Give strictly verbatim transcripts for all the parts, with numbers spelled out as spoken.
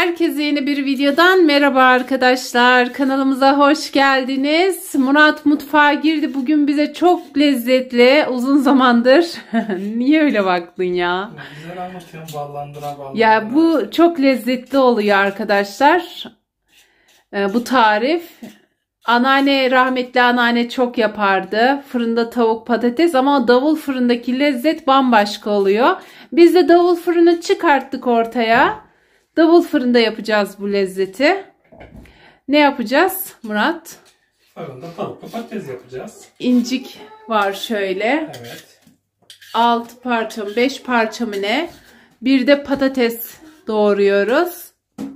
Herkese yeni bir videodan merhaba arkadaşlar. Kanalımıza hoş geldiniz. Murat mutfağa girdi. Bugün bize çok lezzetli, uzun zamandır. Niye öyle baktın ya? Güzel anlatıyorum, ballandıra ballandıra. Ya bu çok lezzetli oluyor arkadaşlar. Ee, bu tarif. Anneanne, rahmetli anneanne çok yapardı. Fırında tavuk patates ama o davul fırındaki lezzet bambaşka oluyor. Biz de davul fırını çıkarttık ortaya. Davul fırında yapacağız bu lezzeti. Ne yapacağız Murat? Fırında tavuklu patates yapacağız. İncik var şöyle. Evet. altı parça mı beş parça mı ne? Bir de patates doğruyoruz.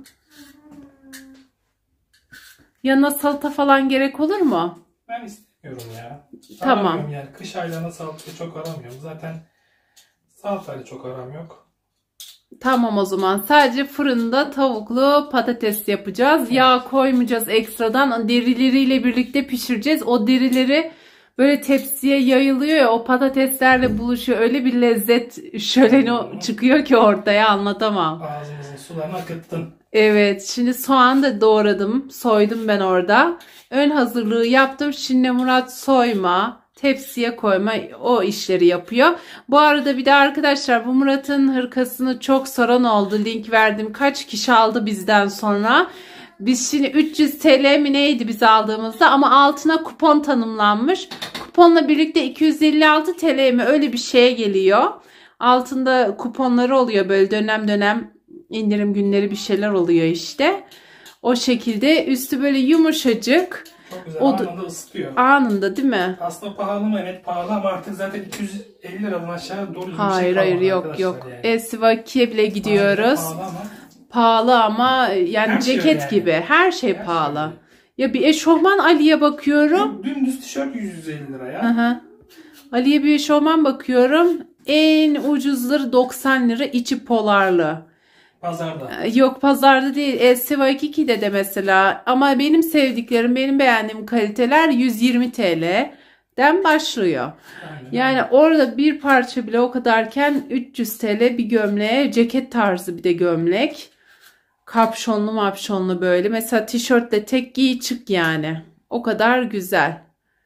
Yanına salata falan gerek olur mu? Ben istemiyorum ya. Tamam. Aramıyorum yani. Kış aylarında salata çok aramıyorum. Zaten salatayla çok aram yok. Tamam o zaman. Sadece fırında tavuklu patates yapacağız. Evet. Yağ koymayacağız ekstradan. Derileriyle birlikte pişireceğiz. O derileri böyle tepsiye yayılıyor ya, o patateslerle buluşuyor. Öyle bir lezzet şöleni çıkıyor ki ortaya, anlatamam. Ağzımızın sularını akıttın. Evet, şimdi soğan da doğradım. Soydum ben orada. Ön hazırlığı yaptım. Şimdi Murat soyma, tepsiye koyma, o işleri yapıyor. Bu arada bir de arkadaşlar, bu Murat'ın hırkasını çok soran oldu. Link verdim. Kaç kişi aldı bizden sonra? Biz şimdi üç yüz T L mi neydi biz aldığımızda, ama altına kupon tanımlanmış. Kuponla birlikte iki yüz elli altı T L mi öyle bir şeye geliyor. Altında kuponları oluyor, böyle dönem dönem indirim günleri bir şeyler oluyor işte. O şekilde üstü böyle yumuşacık. Çok güzel, o anında ısıtıyor. Anında değil mi? Aslında pahalı mı? Evet pahalı ama artık zaten iki yüz elli liradan aşağı doğru düzgün Hayır bir şey hayır yok arkadaşlar yok. yani. Esvaki'ye bile gidiyoruz. Pahalı ama. Pahalı ama yani Her şey ceket yani. gibi. Her şey Her pahalı. şey. Ya bir eşofman Ali'ye bakıyorum. Dümdüz tişört yüz elli lira ya. Hı hı. Ali'ye bir eşofman bakıyorum. En ucuzları doksan lira, içi polarlı. Pazarda. Yok pazarda değil. Sevakiki'de de mesela. Ama benim sevdiklerim, benim beğendiğim kaliteler yüz yirmi T L'den başlıyor. Aynen. Yani orada bir parça bile o kadarken üç yüz T L bir gömleğe, ceket tarzı bir de gömlek. Kapşonlu mapşonlu böyle. Mesela tişörtle tek giy çık yani. O kadar güzel.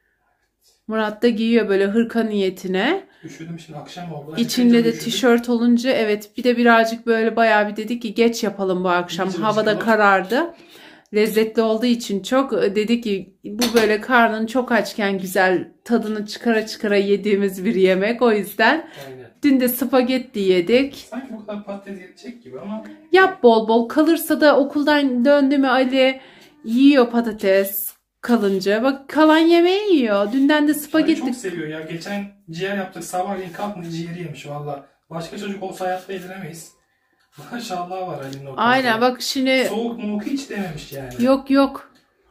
Murat da giyiyor böyle hırka niyetine. Üşüdüm şimdi, akşam oldu. İçinde de tişört olunca evet, bir de birazcık böyle bayağı bir dedik ki geç yapalım bu akşam. Gece Havada çıkalım. karardı. Lezzetli olduğu için çok dedik ki bu böyle karnın çok açken güzel tadını çıkara çıkara yediğimiz bir yemek. O yüzden Aynen. dün de spagetti yedik. Sanki bu kadar patates yetecek gibi ama. Yap bol bol, kalırsa da okuldan döndü mü Ali yiyor patates kalınca. Bak kalan yemeği yiyor. Dünden de spagetti. Çok seviyor ya. Geçen ciğer yaptık. Sabahleyin kalkmış ciğeri yemiş valla. Başka çocuk olsa hayatta edinemeyiz. Maşallah var Ali'nin o konuda. Aynen bak şimdi. Soğuk mumuk hiç dememiş yani. Yok yok.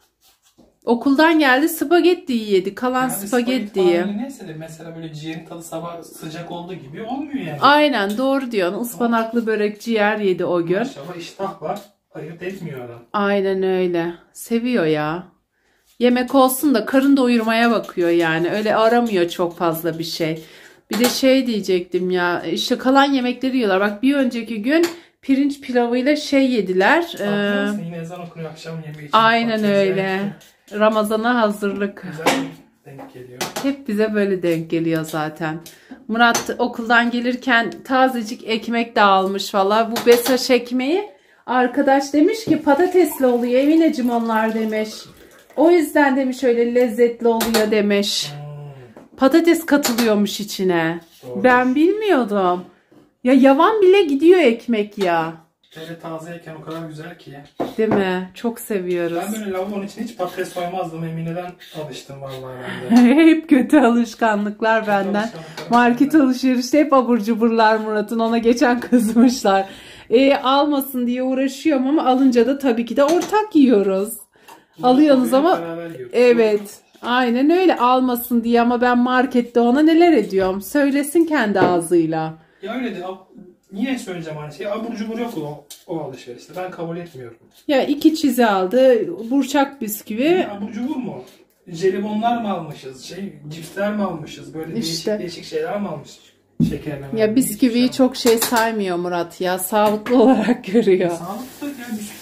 Okuldan geldi spagetti yedi. Kalan Yani spagettiyi. Neyse de mesela böyle ciğerin tadı sabah sıcak olduğu gibi olmuyor yani. Aynen doğru diyorsun. Ispanaklı börek ciğer yedi o gün. Maşallah iştah var. Ayırt etmiyor adam. Aynen öyle. Seviyor ya. Yemek olsun da karın doyurmaya bakıyor yani. Öyle aramıyor çok fazla bir şey. Bir de şey diyecektim ya. İşte kalan yemekleri yiyorlar. Bak bir önceki gün pirinç pilavıyla şey yediler. Ee, yine ezan okunuyor akşam yemeği için. Aynen öyle. Ramazana hazırlık. Güzel denk geliyor. Hep bize böyle denk geliyor zaten. Murat okuldan gelirken tazecik ekmek de almış valla. Bu Besaş ekmeği arkadaş demiş ki patatesli oluyor Emineciğim onlar demiş. O yüzden demiş öyle lezzetli oluyor demiş. Hmm. Patates katılıyormuş içine. Doğru. Ben bilmiyordum. Ya yavan bile gidiyor ekmek ya. Böyle tazeyken o kadar güzel ki. Değil mi? Çok seviyoruz. Ben böyle lavabonun için hiç patates koymazdım. Emine'den alıştım vallahi ben de. Hep kötü alışkanlıklar kötü benden. Alışkanlıklar Market benden. Alışverişte hep abur cuburlar Murat'ın. Ona geçen kızmışlar. E, almasın diye uğraşıyorum ama alınca da tabii ki de ortak yiyoruz. Alıyorsunuz ama evet. Aynen öyle, almasın diye ama ben markette ona neler ediyorum. Söylesin kendi ağzıyla. Ya öyle de niye söyleyeceğim aynı şeyi? Abur cubur yok o, o alışverişte. Ben kabul etmiyorum. Ya iki çizi aldı. Burçak bisküvi. Yani abur cubur mu? Jelibonlar mı almışız? Şey, cipsler mi almışız? Böyle işte değişik değişik şeyler mi almışız? Şekerleme. Ya bisküviyi şey çok şey saymıyor Murat ya. Sağlıklı olarak görüyor. Sağlıklı yani bisküvi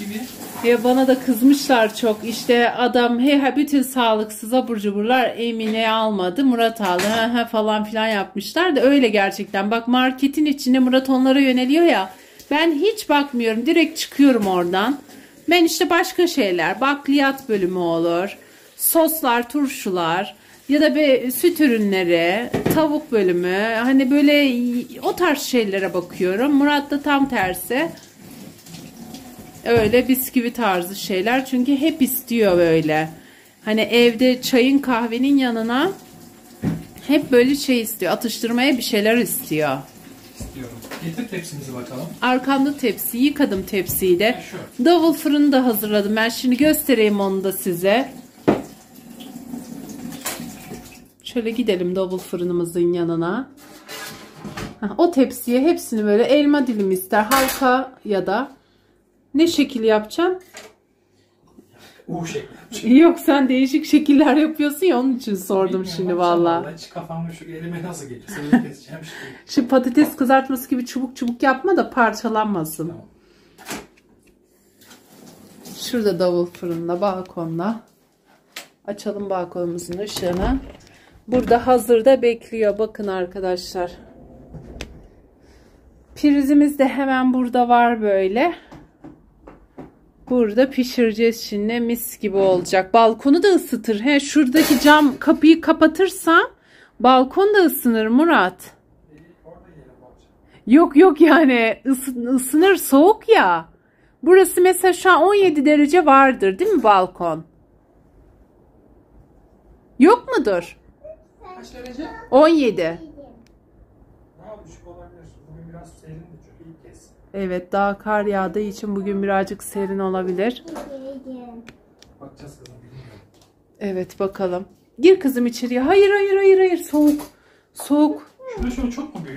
Ya bana da kızmışlar çok. İşte adam he, bütün sağlıksız abur cuburlar Emine almadı, Murat aldı he, he, falan filan yapmışlar da öyle gerçekten. Bak marketin içinde Murat onlara yöneliyor ya. Ben hiç bakmıyorum. Direkt çıkıyorum oradan. Ben işte başka şeyler. Bakliyat bölümü olur. Soslar, turşular. Ya da bir süt ürünleri. Tavuk bölümü. Hani böyle o tarz şeylere bakıyorum. Murat da tam tersi. Öyle bisküvi tarzı şeyler. Çünkü hep istiyor böyle. Hani evde çayın kahvenin yanına hep böyle şey istiyor. Atıştırmaya bir şeyler istiyor. İstiyorum. Getir tepsimizi bakalım. Arkamda tepsi. Yıkadım tepsiyi de. Davul fırını da hazırladım. Ben şimdi göstereyim onu da size. Şöyle gidelim davul fırınımızın yanına. O tepsiye hepsini böyle elma dilimi ister. Halka ya da ne şekil yapacağım? U şekli. Yok sen değişik şekiller yapıyorsun ya onun için sordum. Bilmiyorum, şimdi valla. Hiç kafamda şu elime nasıl geliyor? Seni keseceğim şimdi. Şu patates kızartması gibi çubuk çubuk yapma da parçalanmasın. Tamam. Şurada davul fırında balkonda. Açalım balkonumuzun ışığını. Burada hazırda bekliyor. Bakın arkadaşlar. Prizimiz de hemen burada var böyle. Burada pişireceğiz şimdi. Mis gibi olacak. Balkonu da ısıtır. He, şuradaki cam kapıyı kapatırsam balkon da ısınır Murat. Yok yok yani ısı, ısınır soğuk ya. Burası mesela şu an on yedi derece vardır değil mi balkon? Yok mudur? Kaç derece? on yedi. Daha düşük olabilir. Bugün biraz serin de çünkü ilk kez. Evet daha kar yağdığı için bugün birazcık serin olabilir. Bakacağız kızım bilmiyorum. Evet bakalım. Gir kızım içeriye. Hayır hayır hayır hayır soğuk. Soğuk. Şurada şöyle çok mu büyük?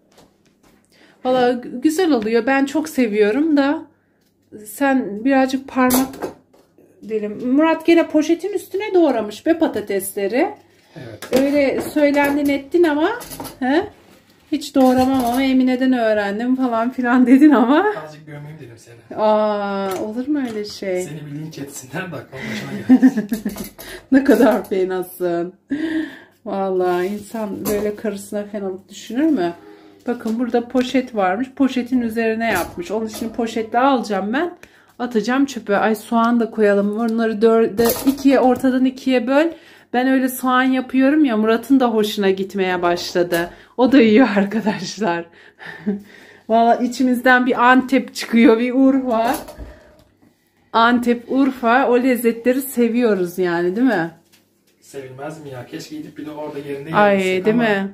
Valla güzel oluyor. Ben çok seviyorum da sen birazcık parmak dilim. Murat gene poşetin üstüne doğramış be patatesleri. Evet. Öyle söylendin ettin ama he? Hiç doğramam ama Emine'den öğrendim falan filan dedin ama. Azıcık gömeyim dedim seni. Aa, olur mu öyle şey? Seni bir linç etsinler de aklım başına gelsin. Ne kadar fenasın. Vallahi insan böyle karısına fenalık düşünür mü? Bakın burada poşet varmış. Poşetin üzerine yapmış. Onun için poşetle alacağım ben. Atacağım çöpe. Ay soğan da koyalım. Bunları dörde, ikiye, ortadan ikiye böl. Ben öyle soğan yapıyorum ya. Murat'ın da hoşuna gitmeye başladı. O da yiyor arkadaşlar. Vallahi içimizden bir Antep çıkıyor. Bir Urfa. Antep, Urfa. O lezzetleri seviyoruz yani değil mi? Sevilmez mi ya? Keşke gidip bir de orada yerinde Ay yersek değil ama mi?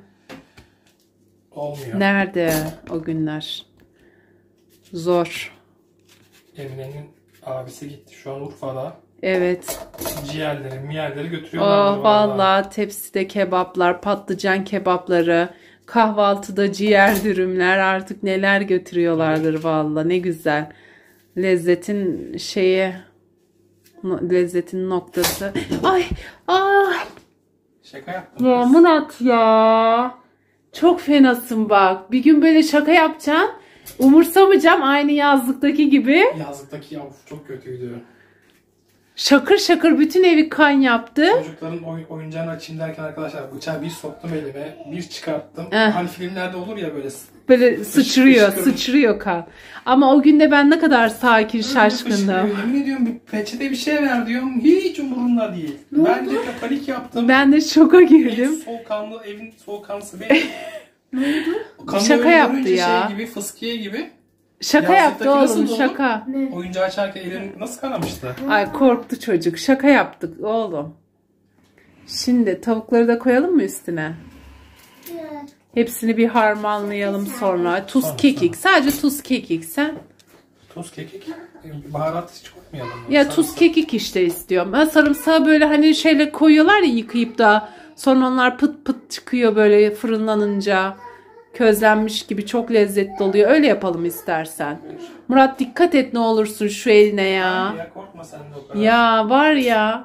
olmuyor. Nerede o günler? Zor. Emine'nin abisi gitti şu an Urfa'da. Evet. Ciğerleri, miyerleri götürüyorlar. Oh vallahi tepside kebaplar, patlıcan kebapları, kahvaltıda ciğer dürümler artık neler götürüyorlardır vallahi ne güzel. Lezzetin şeyi, lezzetin noktası. Ay, ah. Şaka yaptım. Ya Murat ya. Çok fenasın bak. Bir gün böyle şaka yapacaksın. Umursamayacağım aynı yazlıktaki gibi. Yazlıktaki yav çok kötüydü. Şakır şakır bütün evi kan yaptı. Çocukların oy oyuncağını açayım derken arkadaşlar bıçağı bir soktum elime, bir çıkarttım. Eh. Hani filmlerde olur ya böyle. Böyle sıçrıyor, fışkırıyor. sıçrıyor kan. Ama o günde ben ne kadar sakin, şaşkındım. Yemin ediyorum bir peçete bir şey ver diyorum. Hiç umurumda değil. Ben de panik yaptım. Ben de şoka girdim. Soğukkanlı evin soğukkanlısı benim. Kanlı Şaka yaptı ölünce ya. Şey gibi, fıskiye gibi. Şaka Yazlıktaki yaptı nasıl oğlum, oldu? şaka. Ne? Oyuncağı açarken elin nasıl kanamıştı? Ay korktu çocuk. Şaka yaptık oğlum. Şimdi tavukları da koyalım mı üstüne? Hepsini bir harmanlayalım sonra. Tuz, Sonra, kekik. Sadece tuz, kekik. Sen? Tuz, kekik, baharat hiç koymayalım mı? Ya Sarımsak. tuz, kekik işte istiyorum. Ben sarımsağı böyle hani şeyle koyuyorlar ya yıkayıp da sonra onlar pıt pıt çıkıyor böyle fırınlanınca. Közlenmiş gibi çok lezzetli oluyor. Öyle yapalım istersen. Murat dikkat et ne olursun şu eline ya. Ya korkma sen de o kadar. Ya var ya.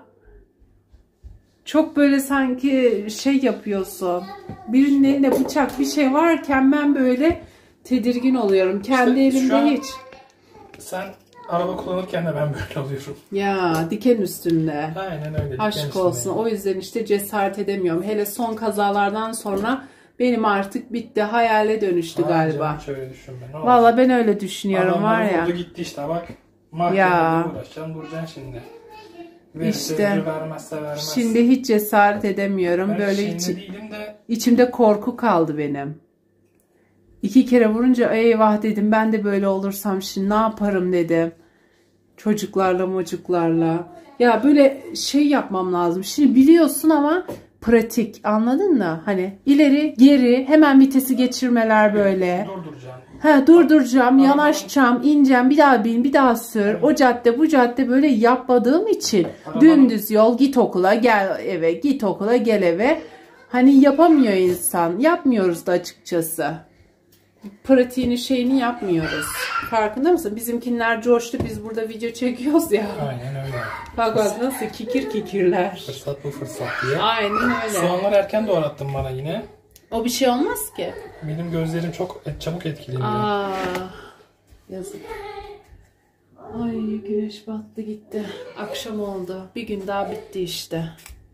Çok böyle sanki şey yapıyorsun. Birinin elinde bıçak bir şey varken ben böyle tedirgin oluyorum. Kendi İşte şu elimde an- hiç. Sen araba kullanırken de ben böyle oluyorum. Ya diken üstünde. Aynen öyle. Aşk olsun. Yani. O yüzden işte cesaret edemiyorum. Hele son kazalardan sonra benim artık bitti. Hayale dönüştü Aa, galiba. Şöyle düşünme. Valla ben öyle düşünüyorum. Adamlar var ya. oldu gitti işte bak. Mahkemede uğraşacaksın duracaksın şimdi. Verirse işte vermezse vermez. Şimdi hiç cesaret edemiyorum. Ben böyle içi, de... içimde korku kaldı benim. İki kere vurunca eyvah dedim, ben de böyle olursam şimdi ne yaparım dedim. Çocuklarla mocuklarla. Ya böyle şey yapmam lazım. Şimdi biliyorsun ama pratik, anladın mı? Hani ileri geri hemen vitesi geçirmeler böyle. Durduracağım. He, durduracağım, Arabanın... yanaşacağım, ineceğim, bir daha bin, bir daha sür. Evet. O cadde bu cadde böyle yapmadığım için Arabanın... dümdüz yol, git okula gel eve, git okula gel eve. Hani yapamıyor insan. Yapmıyoruz da açıkçası. Pratiğini şeyini yapmıyoruz. Farkında mısın? Bizimkinler coştu. Biz burada video çekiyoruz ya. Aynen öyle. Bak bak nasıl kikir kikirler. Fırsat bu fırsat diye. Aynen öyle. Soğanları erken doğrattın bana yine. O bir şey olmaz ki. Benim gözlerim çok çabuk etkileniyor. Aa, yazık. Ay güneş battı gitti. Akşam oldu. Bir gün daha bitti işte.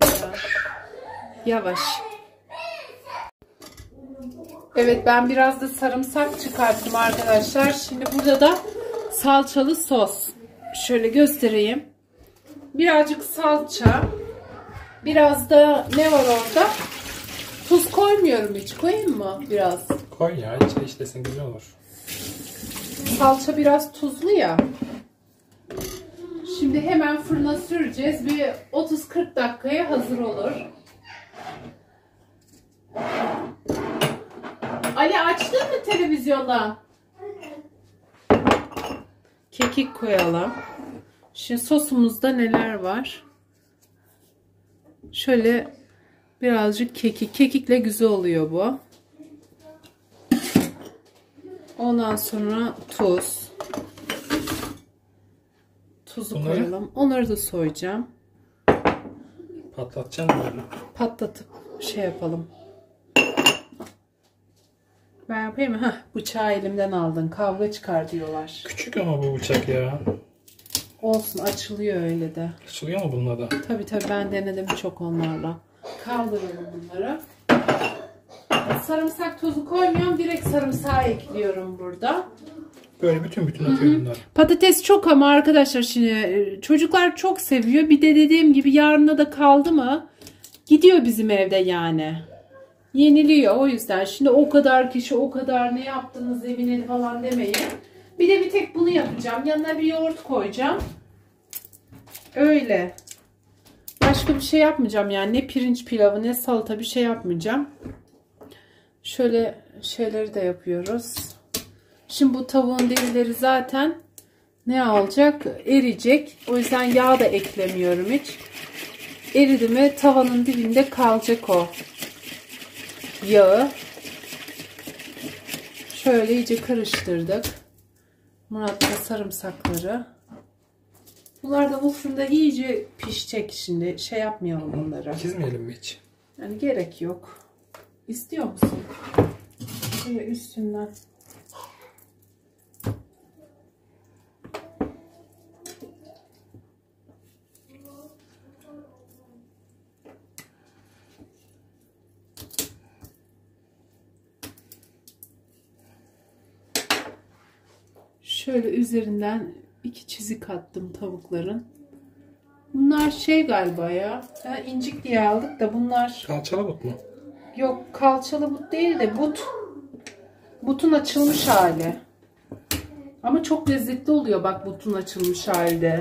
Yavaş. Evet, ben biraz da sarımsak çıkarttım arkadaşlar. Şimdi burada da salçalı sos. Şöyle göstereyim. Birazcık salça. Biraz da ne var orada? Tuz koymuyorum hiç. Koyayım mı biraz? Koy ya, içine işlesin, güzel olur. Salça biraz tuzlu ya. Şimdi hemen fırına süreceğiz. Bir otuz kırk dakikaya hazır olur. Ali, açtın mı televizyonda? Kekik koyalım. Şimdi sosumuzda neler var? Şöyle birazcık kekik. Kekikle güzel oluyor bu. Ondan sonra tuz. Tuzu Bunları... koyalım. Onları da soyacağım. Patlatacağım böyle. Patlatıp şey yapalım. Ben yapayım mı? Heh, bıçağı elimden aldın. Kavga çıkar diyorlar. Küçük ama bu bıçak ya. Olsun, açılıyor öyle de. Açılıyor mu bununla da? Tabii tabii, ben denedim çok onlarla. Kaldıralım bunları. Sarımsak tozu koymuyorum. Direkt sarımsağı ekliyorum burada. Böyle bütün bütün atıyor bunlar. Patates çok ama arkadaşlar şimdi çocuklar çok seviyor. Bir de dediğim gibi yarına da kaldı mı gidiyor bizim evde yani. Yeniliyor, o yüzden. Şimdi o kadar kişi, o kadar ne yaptınız evine falan demeyin. Bir de bir tek bunu yapacağım. Yanına bir yoğurt koyacağım. Öyle. Başka bir şey yapmayacağım yani. Ne pirinç pilavı ne salata bir şey yapmayacağım. Şöyle şeyleri de yapıyoruz. Şimdi bu tavuğun derileri zaten ne olacak? Eriyecek. O yüzden yağ da eklemiyorum hiç. Eridi mi tavanın dibinde kalacak o yağı. Şöyle iyice karıştırdık. Murat da sarımsakları. Bunlar da bu fırında iyice pişecek şimdi. Şey yapmayalım bunları. Çizmeyelim mi hiç? Yani gerek yok. İstiyor musun? Şöyle üstünden. Şöyle üzerinden iki çizik attım tavukların. Bunlar şey galiba ya. ya incik diye aldık da bunlar. Kalçalı but mu? Yok, kalçalı but değil de but. Butun açılmış hali. Ama çok lezzetli oluyor bak butun açılmış halde.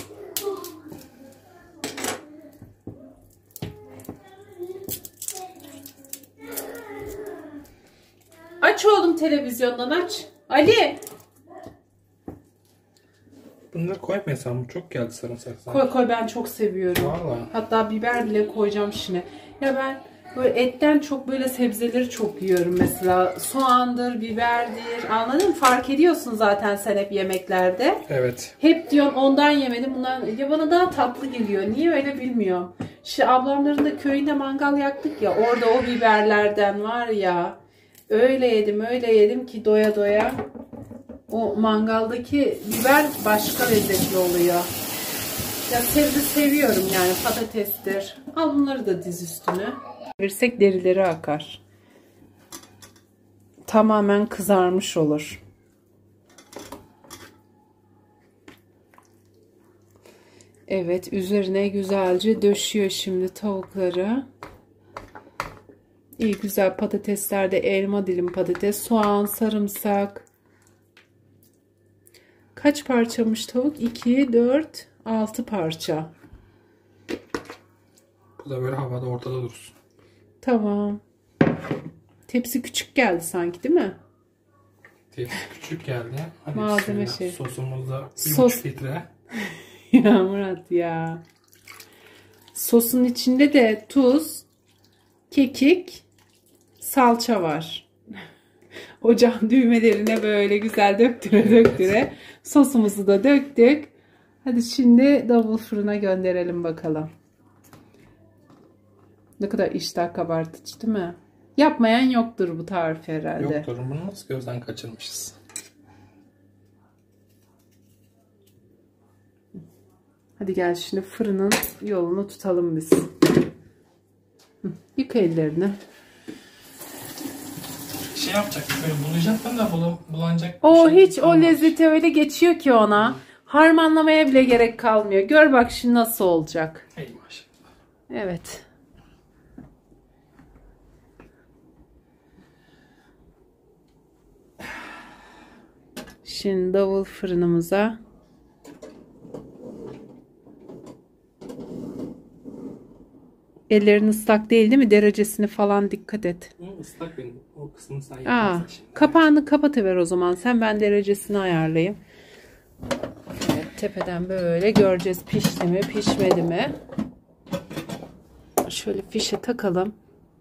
Aç oğlum, televizyondan aç. Ali. Bunları koymayasam, çok geldi sarımsak. Koy koy, ben çok seviyorum. Vallahi. Hatta biber bile koyacağım şimdi. Ya ben böyle etten çok böyle sebzeleri çok yiyorum mesela. Soğandır, biberdir. Anladın mı? Fark ediyorsun zaten sen hep yemeklerde. Evet. Hep diyorsun ondan yemedim bundan. Ya bana daha tatlı geliyor. Niye öyle bilmiyorum. İşte ablamların da köyünde mangal yaktık ya. Orada o biberlerden var ya. Öyle yedim öyle yedim ki doya doya. O mangaldaki biber başka lezzetli oluyor. Ya sebze seviyorum yani, patatestir. Al bunları da diz üstüne. Verirsek derileri akar. Tamamen kızarmış olur. Evet, üzerine güzelce döşüyor şimdi tavukları. İyi güzel patateslerde elma dilim patates, soğan, sarımsak. Kaç parçamış tavuk? iki, dört, altı parça. Bu da böyle havada ortada dursun. Tamam. Tepsi küçük geldi sanki, değil mi? Tepsi küçük geldi. Hadi malzeme şey. Sosumuzda bir Sos. buçuk litre. Ya Murat ya. Sosun içinde de tuz, kekik, salça var. Ocağın düğmelerine böyle güzel döktüre döktüre sosumuzu da döktük. Hadi şimdi davul fırına gönderelim bakalım. Ne kadar iştah kabartıcı değil mi? Yapmayan yoktur bu tarifi herhalde. Yoktur. Bunu nasıl gözden kaçırmışız? Hadi gel şimdi fırının yolunu tutalım biz. Yıka ellerini. Şey yapacak, böyle bulacaktım da bul bulanacak. O şey hiç o lezzeti öyle geçiyor ki ona. Harmanlamaya bile gerek kalmıyor. Gör bak şimdi nasıl olacak. Ey maşallah. Evet. Şimdi davul fırınımıza ellerin ıslak değil değil mi? Derecesini falan dikkat et. Hı, ıslak benim. O kısmını sen Aa, yaparsın şimdi. kapağını kapatıver o zaman. Sen, ben derecesini ayarlayayım. Evet, tepeden böyle göreceğiz pişti mi pişmedi mi. Şöyle fişe takalım.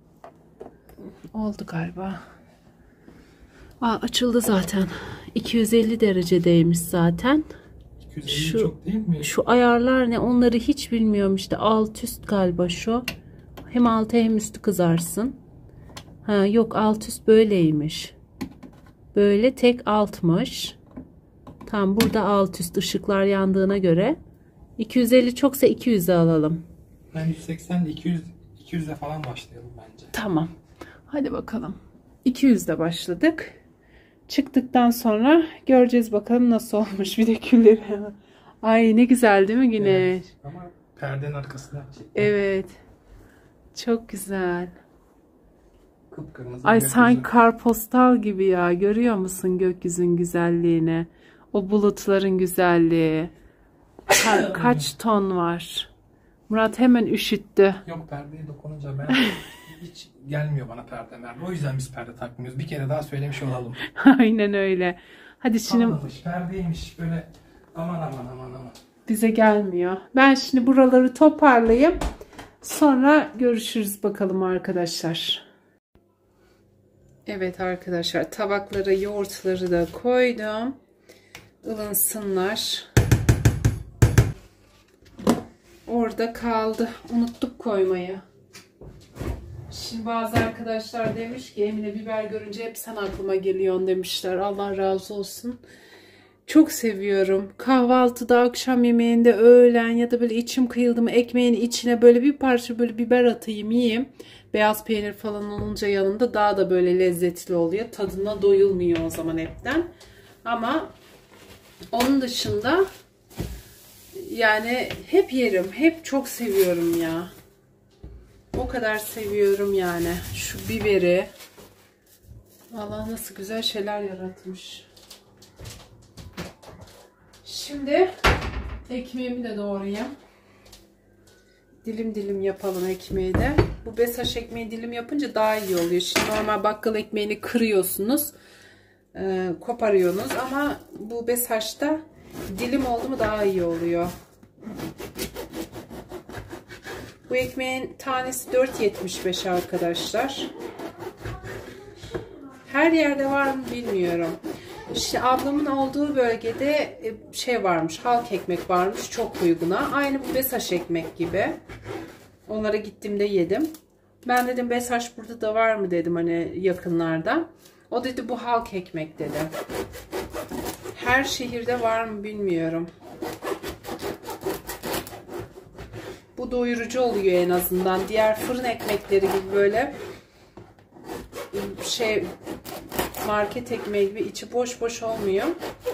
Oldu galiba. Aa, açıldı zaten. iki yüz elli derecedeymiş zaten. iki yüz elli Şu, çok değil mi? şu ayarlar ne, onları hiç bilmiyorum işte. Alt üst galiba şu. Hem altı hem üstü kızarsın. Ha yok, alt üst böyleymiş. Böyle tek altmış. Tam burada alt üst ışıklar yandığına göre. iki yüz elli çoksa iki yüze alalım. Ben yüz seksen iki yüz iki yüzle falan başlayalım bence. Tamam. Hadi bakalım. iki yüzde başladık. Çıktıktan sonra göreceğiz bakalım nasıl olmuş. Bir de külleri. Ay ne güzel değil mi Güneş? Evet, ama perdenin arkasında yapacak. Evet. Çok güzel. Kıpkırmızı. Ay gökyüzü. sanki karpostal gibi ya. Görüyor musun gökyüzünün güzelliğini? O bulutların güzelliği. Ka- kaç ton var? Murat hemen üşüttü. Yok, perdeye dokununca ben hiç gelmiyor bana perde merde. O yüzden biz perde takmıyoruz. Bir kere daha söylemiş olalım. Aynen öyle. Hadi şimdi Kalmamış, perdeymiş böyle aman aman aman aman. bize gelmiyor. Ben şimdi buraları toparlayayım. Sonra görüşürüz bakalım arkadaşlar. Evet arkadaşlar, tabaklara yoğurtları da koydum. Ilınsınlar. Orada kaldı. Unuttuk koymayı. Şimdi bazı arkadaşlar demiş ki Emine, biber görünce hep sen aklıma geliyorsun demişler. Allah razı olsun. Çok seviyorum. Kahvaltıda, akşam yemeğinde, öğlen ya da böyle içim kıyıldı mı ekmeğin içine böyle bir parça böyle biber atayım yiyeyim. Beyaz peynir falan olunca yanında daha da böyle lezzetli oluyor. Tadına doyulmuyor o zaman hepten. Ama onun dışında yani hep yerim. Hep çok seviyorum ya. O kadar seviyorum yani. Şu biberi. Allah nasıl güzel şeyler yaratmış. Şimdi ekmeğimi de doğrayayım. Dilim dilim yapalım ekmeği de. Bu besaş ekmeği dilim yapınca daha iyi oluyor. Şimdi normal bakkal ekmeğini kırıyorsunuz. E, koparıyorsunuz. Ama bu besaşta dilim oldu mu daha iyi oluyor. Bu ekmeğin tanesi dört yetmiş beş arkadaşlar. Her yerde var mı bilmiyorum. İşte ablamın olduğu bölgede şey varmış, halk ekmek varmış çok uyguna. Aynı bu besaş ekmek gibi. Onlara gittiğimde yedim. Ben dedim besaş burada da var mı dedim hani yakınlarda. O dedi bu halk ekmek dedi. Her şehirde var mı bilmiyorum. Bu doyurucu oluyor en azından. Diğer fırın ekmekleri gibi böyle şey market ekmeği gibi içi boş boş olmuyor.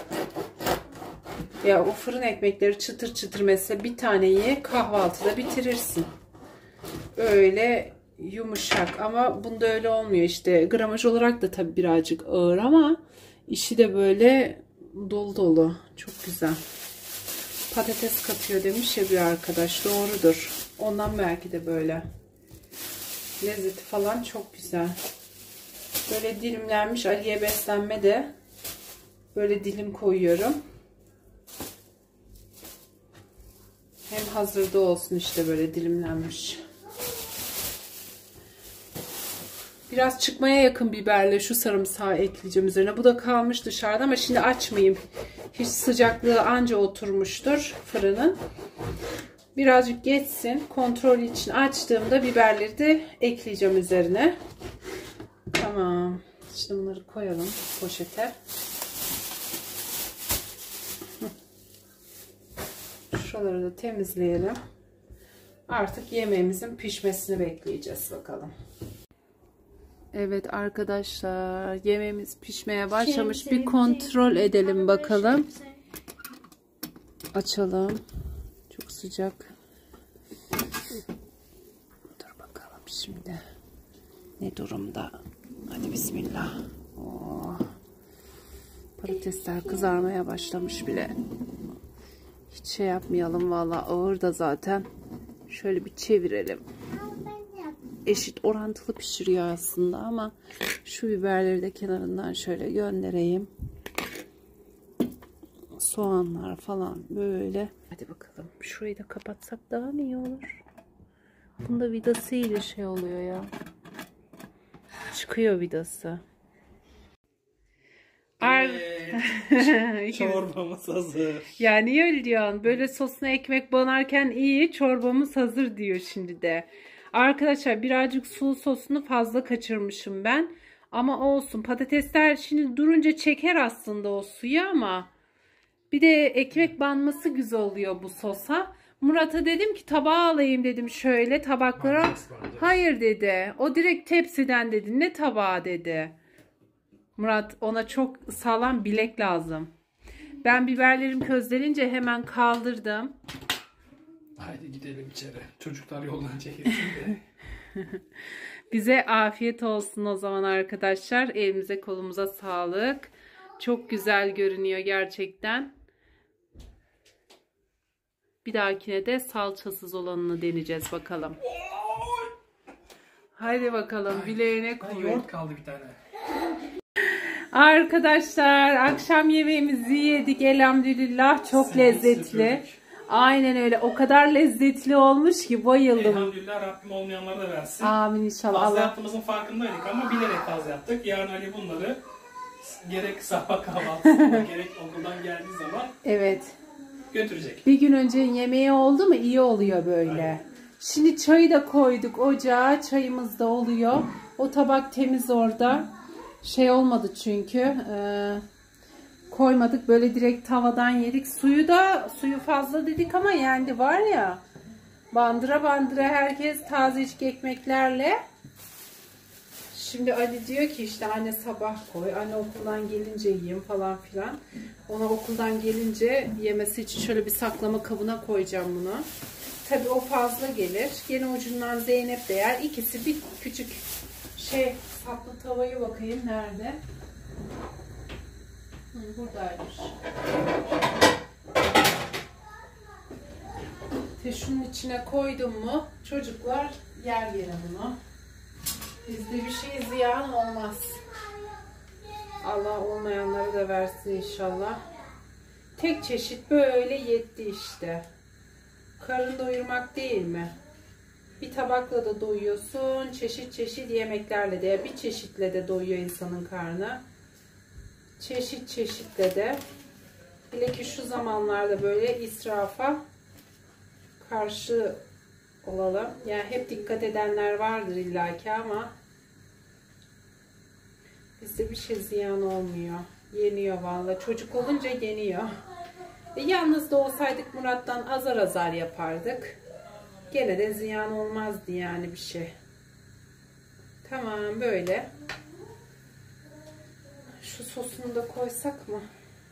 Ya o fırın ekmekleri çıtır çıtır mesela bir tane ye kahvaltıda bitirirsin. Öyle yumuşak ama bunda öyle olmuyor işte. Gramaj olarak da tabii birazcık ağır ama işi de böyle dolu dolu. Çok güzel. Patates katıyor demiş ya bir arkadaş. Doğrudur. Ondan belki de böyle. Lezzeti falan çok güzel. Böyle dilimlenmiş Aliye beslenme de böyle dilim koyuyorum. Hem hazırda olsun işte böyle dilimlenmiş. Biraz çıkmaya yakın biberle şu sarımsağı ekleyeceğim üzerine. Bu da kalmış dışarıda ama şimdi açmayayım. Hiç sıcaklığı anca oturmuştur fırının. Birazcık geçsin. Kontrol için açtığımda biberleri de ekleyeceğim üzerine. Tamam. Şimdi bunları koyalım poşete. Şuraları da temizleyelim. Artık yemeğimizin pişmesini bekleyeceğiz bakalım. Evet arkadaşlar, yemeğimiz pişmeye başlamış. Bir kontrol edelim bakalım. Açalım. Çok sıcak. Dur bakalım şimdi. Ne durumda? Hadi bismillah. Oh. Patatesler kızarmaya başlamış bile. Hiç şey yapmayalım valla, ağır da zaten. Şöyle bir çevirelim. Eşit orantılı pişiriyor aslında ama şu biberleri de kenarından şöyle göndereyim. Soğanlar falan böyle. Hadi bakalım. Şurayı da kapatsak daha mı iyi olur? Bunda vidası ile şey oluyor ya. Çıkıyor vidası. Evet. Çorbamız hazır. Yani niye öyle diyorsun? Böyle sosuna ekmek banarken iyi, çorbamız hazır diyor şimdi de. Arkadaşlar birazcık sulu sosunu fazla kaçırmışım ben. Ama olsun. Patatesler şimdi durunca çeker aslında o suyu ama bir de ekmek banması güzel oluyor bu sosa. Murat'a dedim ki tabağa alayım dedim şöyle tabaklara. Hayır dedi. O direkt tepsiden dedi. Ne tabağı dedi. Murat, ona çok sağlam bilek lazım. Ben biberlerim közlenince hemen kaldırdım. Haydi gidelim içeri. Çocuklar yoldan çekilsin de. Bize afiyet olsun o zaman arkadaşlar. Elimize kolumuza sağlık. Çok güzel görünüyor gerçekten. Bir dahakine de salçasız olanını deneyeceğiz bakalım. Haydi bakalım, bileğine kuvvet. Yoğurt kaldı bir tane. Arkadaşlar akşam yemeğimizi yedik elhamdülillah, çok Sen lezzetli. Aynen öyle, o kadar lezzetli olmuş ki bayıldım. Elhamdülillah, Rabbim olmayanlara da versin. Amin inşallah. Fazla Allah... yaptığımızın farkındaydık ama bilerek fazla yaptık. Yarın Ali bunları gerek sabah kahvaltısında gerek okuldan geldiği zaman evet götürecek. Bir gün önce yemeği oldu mu iyi oluyor böyle. Aynen. Şimdi çayı da koyduk ocağa, çayımız da oluyor. O tabak temiz orada. Şey olmadı çünkü e, koymadık, böyle direkt tavadan yedik. Suyu da suyu fazla dedik ama yendi var ya, bandıra bandıra herkes tazecik ekmeklerle. Şimdi Ali diyor ki işte anne sabah koy, anne okuldan gelince yiyeyim falan filan. Ona okuldan gelince yemesi için şöyle bir saklama kabına koyacağım bunu. Tabii o fazla gelir. Gene ucundan Zeynep de yer. İkisi bir küçük şey, saplı tavayı bakayım nerede? Hı, buradaymış. İşte şunun içine koydum mu çocuklar yer gene bunu. Bizde bir şey ziyan olmaz. Allah olmayanları da versin inşallah. Tek çeşit böyle yetti işte. Karın doyurmak değil mi? Bir tabakla da doyuyorsun. Çeşit çeşit yemeklerle de. Bir çeşitle de doyuyor insanın karnı. Çeşit çeşitle de. Hele ki şu zamanlarda böyle israfa karşı olalım. Yani hep dikkat edenler vardır illaki ama bizde bir şey ziyan olmuyor. Yeniyor vallahi. Çocuk olunca yeniyor. E, yalnız da olsaydık Murat'tan azar azar yapardık. Gene de ziyan olmazdı yani bir şey. Tamam böyle. Şu sosunu da koysak mı?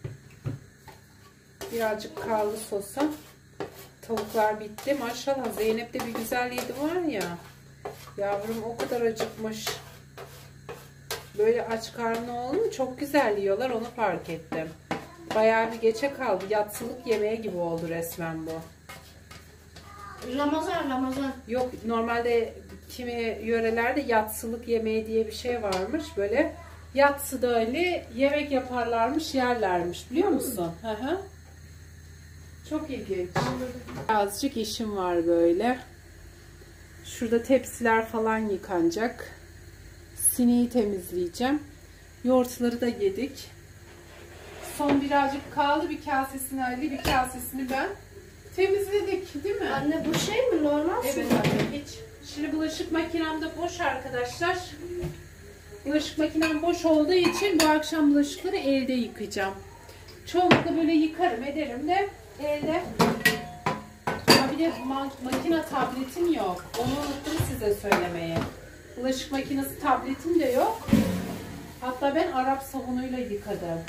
Birazcık kaldı sosa. Tavuklar bitti. Maşallah Zeynep'te bir güzel yedi var ya. Yavrum o kadar acıkmış. Böyle aç karnı oldu çok güzel yiyorlar, onu fark ettim. Bayağı bir geçe kaldı. Yatsılık yemeği gibi oldu resmen bu. Ramazan, Ramazan. Yok, normalde kimi yörelerde yatsılık yemeği diye bir şey varmış. Böyle yatsıda öyle yemek yaparlarmış, yerlermiş. Biliyor musun? Hı hı. Çok ilginç. Azıcık işim var böyle. Şurada tepsiler falan yıkanacak. Sineği temizleyeceğim. Yoğurtları da yedik. Son birazcık kaldı. Bir kasesini Ali, bir kasesini ben. Temizledik değil mi? Anne bu şey mi? Normal su? Evet anne, hiç. Şimdi bulaşık makinem de boş arkadaşlar. Bulaşık makinem boş olduğu için bu akşam bulaşıkları elde yıkayacağım. Çoğunlukla böyle yıkarım ederim de elde. Ama bir de ma makine tabletim yok. Onu unuttum size söylemeye. Bulaşık makinesi tabletim de yok. Hatta ben Arap sabunuyla yıkadım.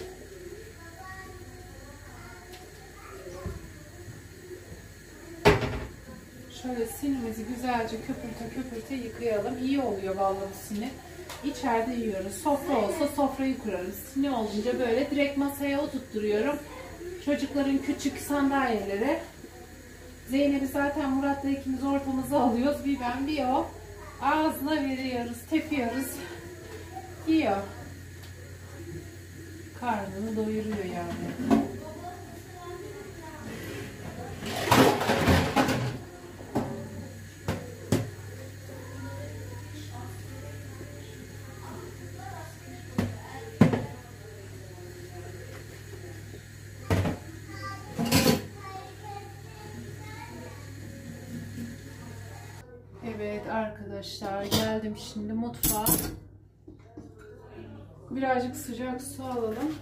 Şöyle sinimizi güzelce köpürte köpürte yıkayalım. İyi oluyor vallahi bu sini. İçeride yiyoruz. Sofra olsa sofrayı kurarız. Sini olunca böyle direkt masaya oturtturuyorum. Çocukların küçük sandalyeleri. Zeynep'i zaten Murat'la ikimiz ortamıza alıyoruz. Bir ben bir o. Ağzına veriyoruz, tepiyoruz. Yiyor. Karnını doyuruyor yani. Evet arkadaşlar, geldim şimdi mutfağa. Birazcık sıcak su alalım.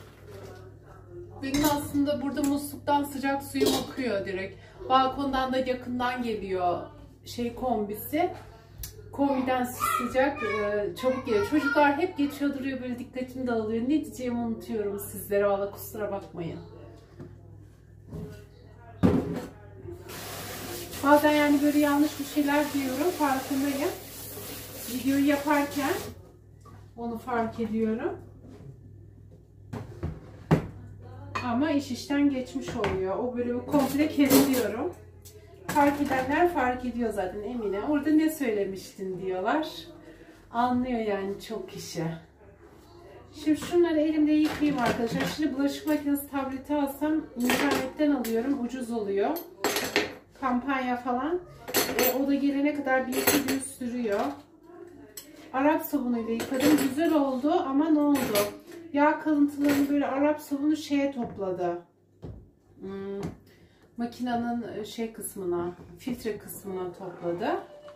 Benim aslında burada musluktan sıcak suyum akıyor direkt. Balkondan da yakından geliyor şey kombisi. Kombiden sıcak çabuk geliyor. Çocuklar hep geçiyor duruyor, böyle dikkatim dağılıyor. Ne diyeceğimi unutuyorum sizlere, valla kusura bakmayın. Bazen yani böyle yanlış bir şeyler diyorum, farkındayım. Videoyu yaparken onu fark ediyorum. Ama iş işten geçmiş oluyor. O bölümü komple kesiyorum. Fark edenler fark ediyor zaten eminim. Orada ne söylemiştin diyorlar. Anlıyor yani çok kişi. Şimdi şunları elimde yıkayayım arkadaşlar. Şimdi bulaşık makinesi tableti alsam internetten alıyorum. Ucuz oluyor. Kampanya falan. E, o da gelene kadar bir iki gün sürüyor. Arap sabunuyla yıkadım. Güzel oldu ama ne oldu? Yağ kalıntılarını böyle Arap sabunu şeye topladı. Hmm, makinenin şey kısmına, filtre kısmına topladı.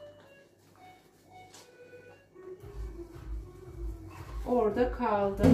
Orada kaldı.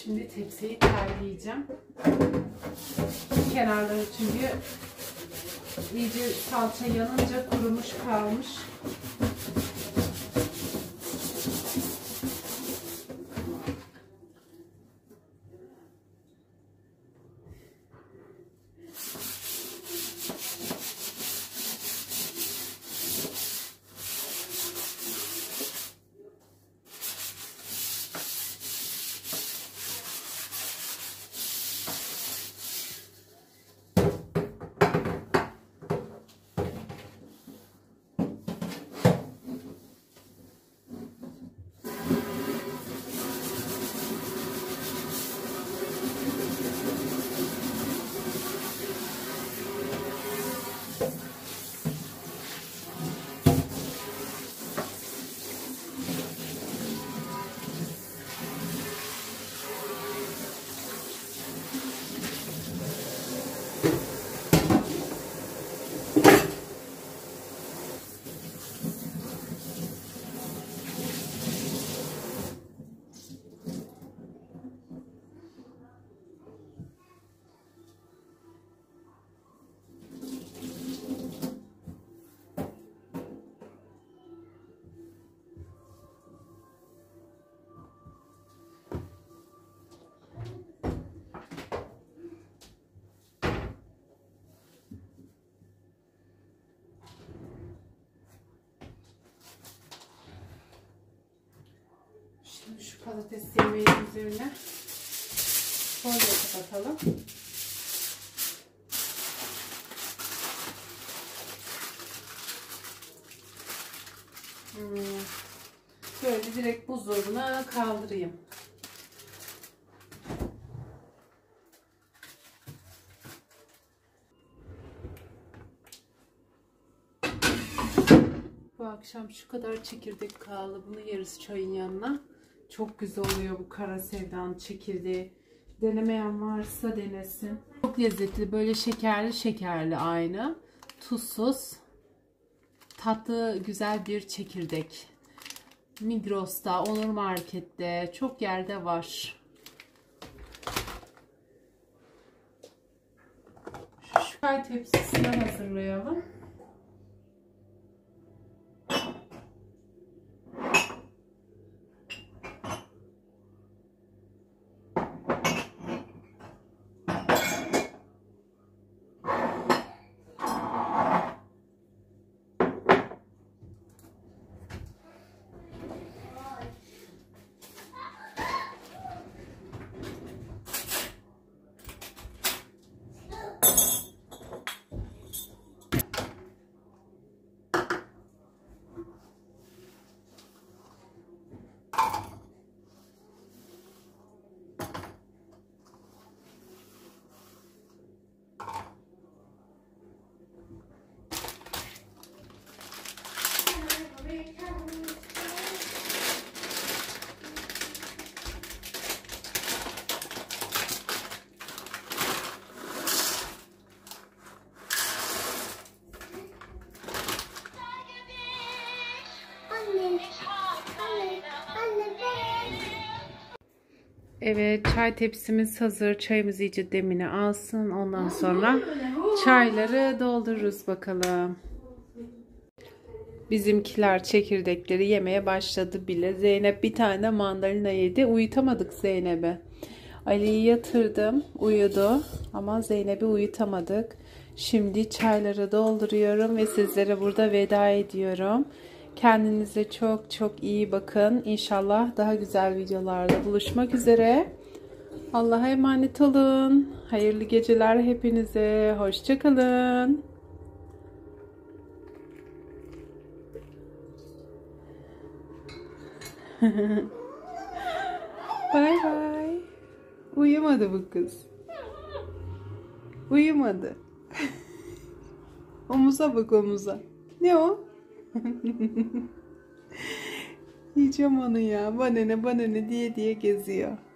Şimdi tepsiyi terleyeceğim. Kenarları çünkü iyice salça yanınca kurumuş kalmış. Şimdi şu patates yemeğin üzerine folyo kapatalım. Hmm. Böyle direkt buzdolabına kaldırayım. Bu akşam şu kadar çekirdek kaldı. Bunu yeriz çayın yanına. Çok güzel oluyor bu kara sevdanın çekirdeği. Denemeyen varsa denesin. Çok lezzetli. Böyle şekerli şekerli aynı. Tuzsuz. Tatlı güzel bir çekirdek. Migros'ta, Onur Market'te çok yerde var. Şu çay tepsisini hazırlayalım. Evet, çay tepsimiz hazır. Çayımız iyice demini alsın. Ondan sonra çayları doldururuz bakalım. Bizimkiler çekirdekleri yemeye başladı bile. Zeynep bir tane mandalina yedi. Uyutamadık Zeynep'i. Ali'yi yatırdım. Uyudu. Ama Zeynep'i uyutamadık. Şimdi çayları dolduruyorum ve sizlere burada veda ediyorum. Kendinize çok çok iyi bakın. İnşallah daha güzel videolarda buluşmak üzere. Allah'a emanet olun. Hayırlı geceler hepinize. Hoşça kalın. Bay bay. Uyumadı bu kız. Uyumadı. Omuza bak, omuza. Ne o? Yiyeceğim onu ya. Bana ne bana ne diye diye geziyor.